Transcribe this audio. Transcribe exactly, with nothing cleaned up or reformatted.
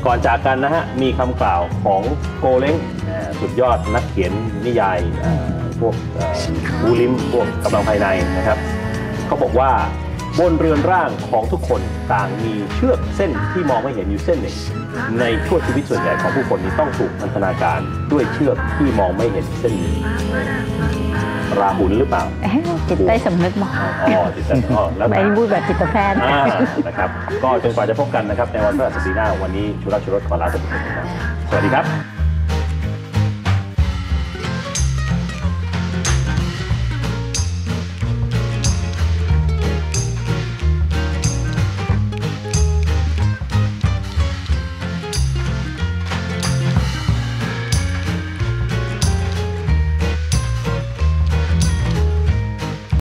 ก่อนจากกันนะฮะมีคำกล่าวของโกเล้งสุดยอดนักเขียนนิยายพวกบูลิมพวกกำลังภายในนะครับเขาบอกว่าบนเรือนร่างของทุกคนต่างมีเชือกเส้นที่มองไม่เห็นอยู่เส้นหนึ่งในช่วงชีวิตส่วนใหญ่ของผู้คนนี้ต้องถูกพันธนาการด้วยเชือกที่มองไม่เห็นเส้นหนึ่งราหุลหรือเปล่าจิตใต้สำนึกบอกอ๋อจิตใต้อ๋อแล้วไม่พูดแบบจิตแพทย์นะครับก็จนกว่าจะพบกันนะครับในวันพฤหัสบดีหน้าวันนี้ชุราชุรสขอลาไปก่อนสวัสดีครับ